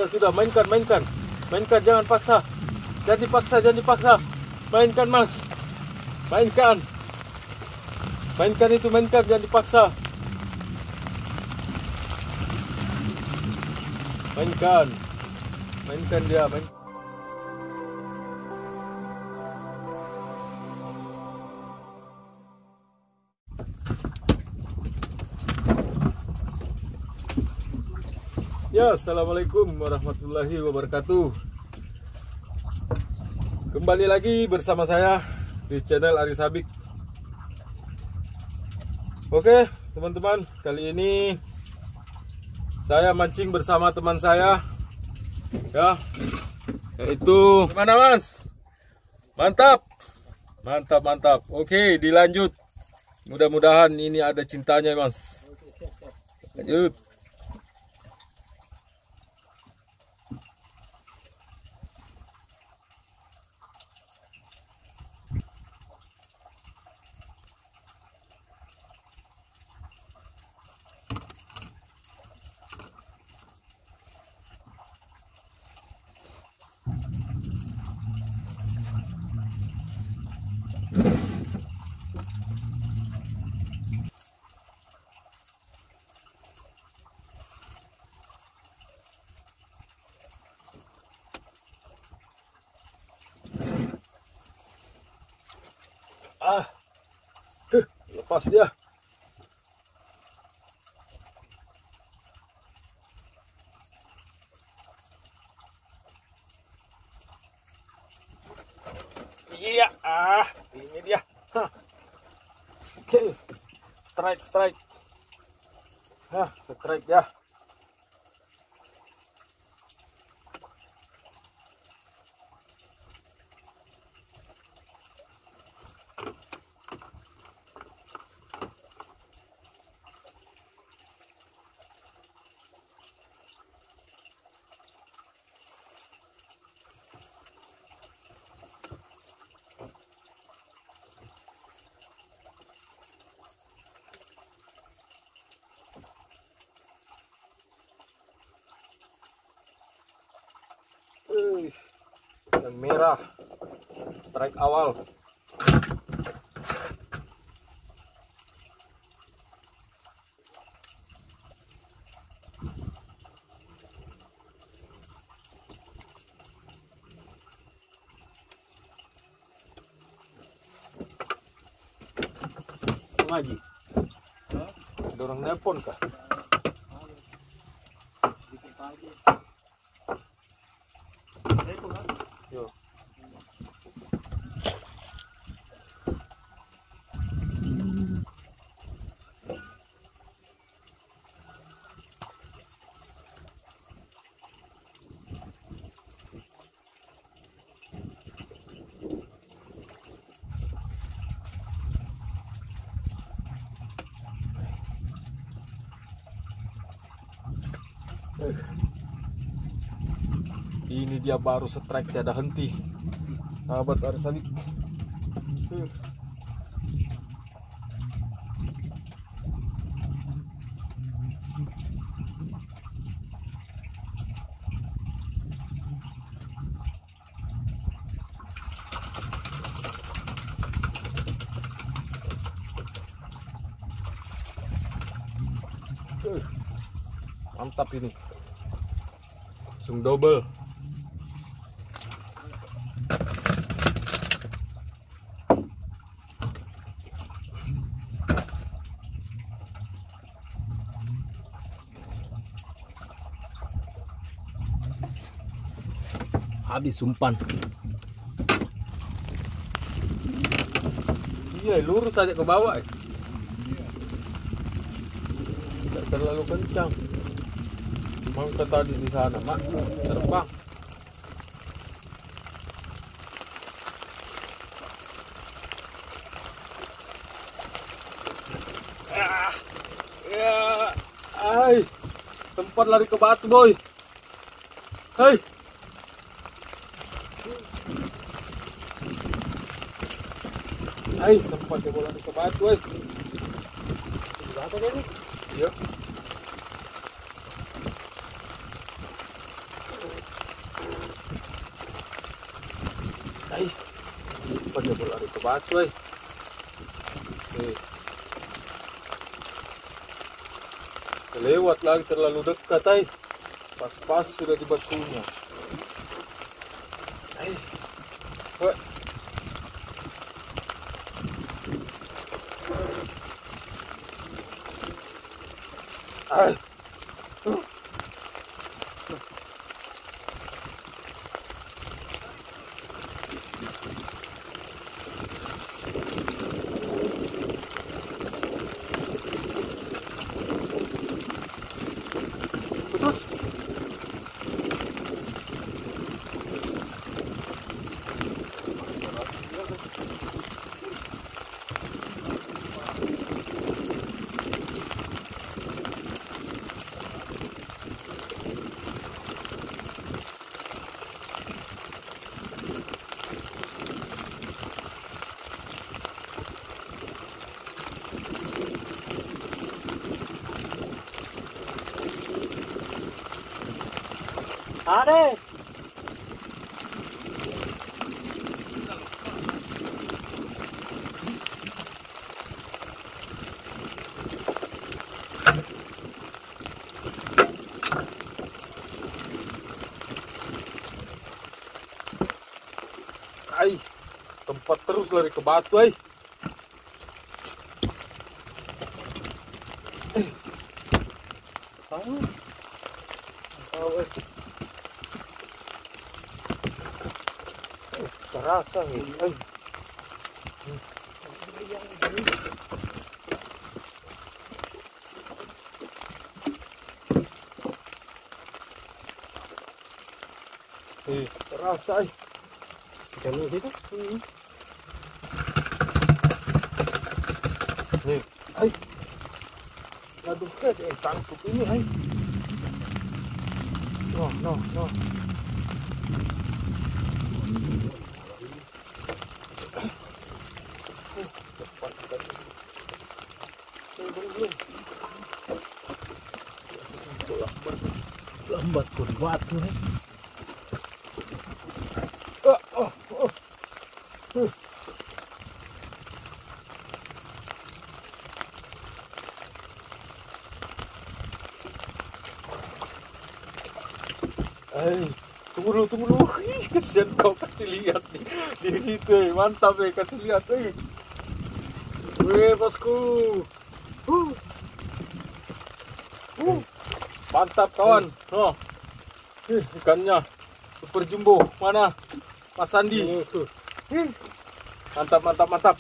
sudah, mainkan, mainkan. Mainkan, jangan paksa. Jangan dipaksa, jangan dipaksa. Mainkan, Mas. Mainkan. Mainkan itu, mainkan, jangan dipaksa. Mainkan. Mainkan dia, mainkan. Ya, assalamualaikum warahmatullahi wabarakatuh. Kembali lagi bersama saya di channel Ari Sabik. Oke, teman-teman, kali ini saya mancing bersama teman saya, ya, yaitu gimana, Mas? Mantap, mantap, mantap. Oke, dilanjut. Mudah-mudahan ini ada cintanya, Mas. Lanjut. Lepas dia. Iya, ini dia. Oke, strike, strike. Strike ya. Yang merah, strike awal. Ngaji, ada orang nelpon kah? Yo. Ini dia baru strike tiada henti, sahabat Ari Sabik. Mantap ini, langsung double. Habis umpan. Iya, lurus aja ke bawah. Tidak terlalu kencang. Mangka tadi di sana, Mak, terbang. Tempat lari ke batu, boy. Hei. Sempat dia bola ke batu, Berapa ini? Iya. Ay, pada berlari ke batu, ay. Lewat lagi terlalu dekat, ay. Pas-pas sudah di batunya. Ay, wah. Ay. Putus. Ada. Ay, tempat terus lari ke batu, ay. Terasa nih, ay. Terasa, ay. Kalau gitu, nih, ay. Aduh, sangkut ini, ay. No. Lambat pun batu, ay. Tunggu dulu. Kesian kau kasih lihat nih di situ, mantap ya, kasih lihat, Weh bosku, mantap kawan, ikannya super jumbo, mana Mas Sandi, bosku, mantap.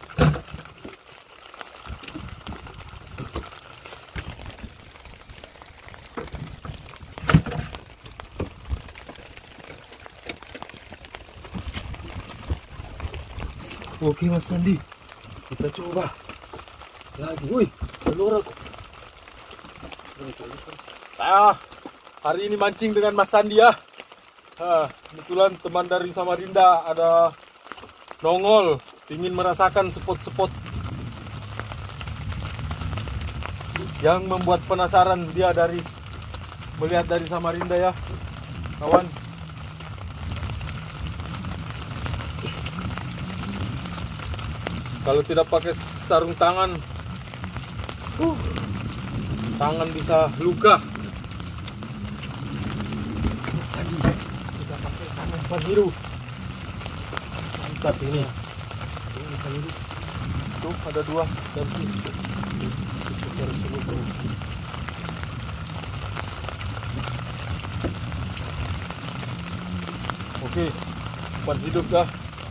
Oke Mas Sandi, kita coba lagi. Wih, telur aku. Hari ini mancing dengan Mas Sandi ya. Kebetulan teman dari Samarinda ada nongol, ingin merasakan spot-spot yang membuat penasaran dia melihat dari Samarinda ya, kawan. Kalau tidak pakai sarung tangan, tangan bisa luka. Kita pakai sarung biru. Mantap ini. Tuh ada dua. Oke, umpan hidup dah.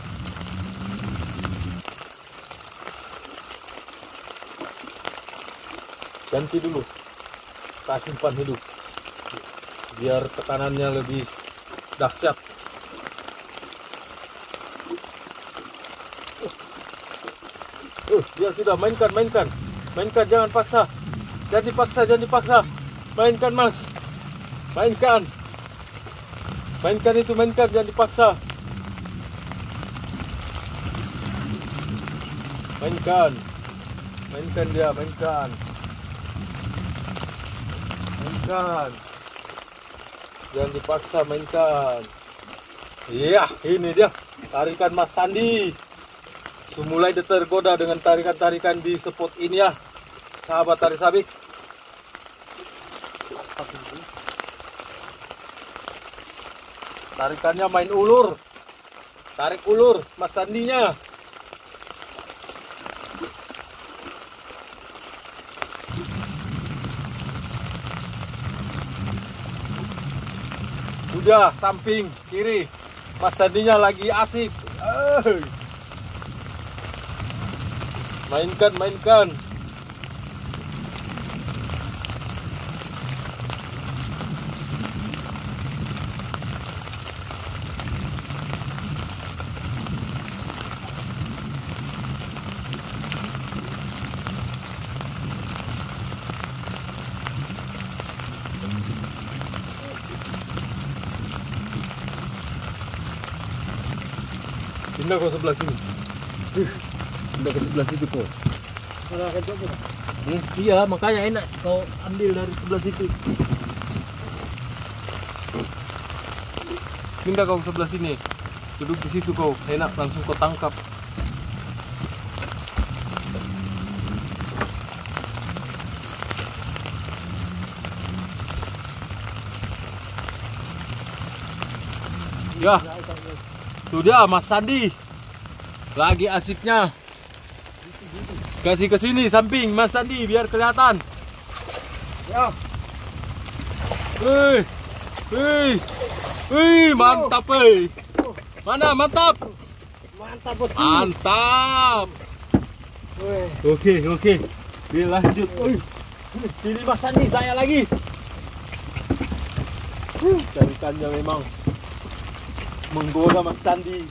Ganti dulu, kasih umpan hidup biar tekanannya lebih dahsyat. Dia sudah mainkan, jangan paksa, jangan dipaksa, mainkan Mas, mainkan itu, jangan dipaksa, mainkan dia, mainkan. Jangan dipaksa, mainkan. Iya, ini dia. Tarikan Mas Sandi. Mulai tergoda dengan tarikan-tarikan di spot ini ya, sahabat tari sabik. Tarikannya main ulur, tarik ulur Mas Sandinya. Udah samping kiri, Mas Sandinya lagi asik. Mainkan, mainkan. Pindah kau sebelah sini. Pindah ke sebelah situ kau. Iya, makanya enak kau ambil dari sebelah situ. Pindah kau ke sebelah sini. Duduk di situ kau, enak langsung kau tangkap. Ya, itu dia Mas Sandi. Lagi asiknya. Kasih ke sini samping Mas Sandi biar kelihatan. Ya. Mantap, Mana mantap? Mantap, bosku. Mantap. Oke. Dilanjut. Sini Mas Sandi, saya lagi. Tarikannya memang menggoda Mas Sandi.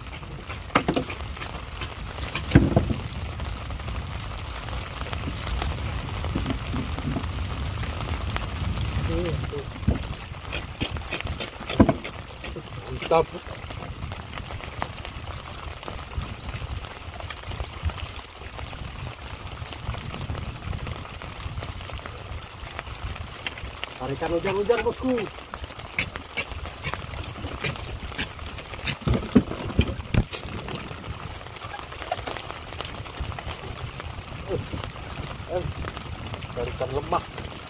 Mantap. Tarikan hujan-hujan, bosku. Tarikan lemak.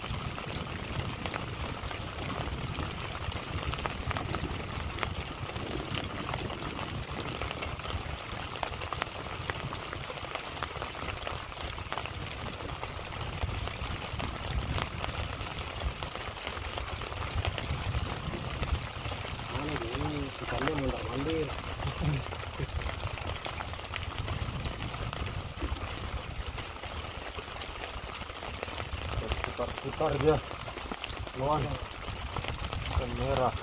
Ikannya mondar-mandir. Putar dia. Lawan merah.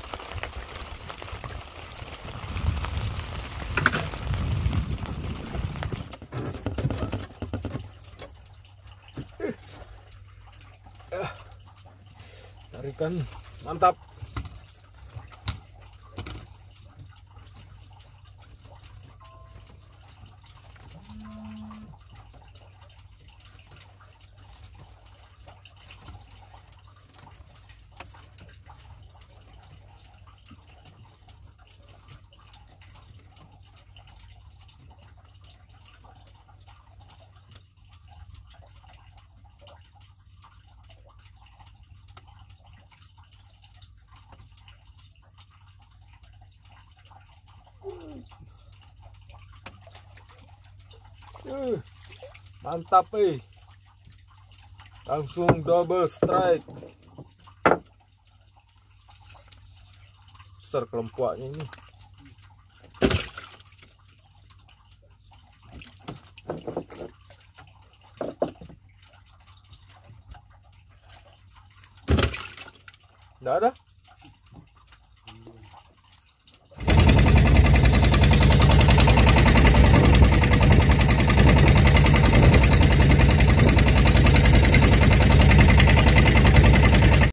Tarikan mantap. Mantap, langsung double strike. Besar kelempaknya ini. Nggak ada.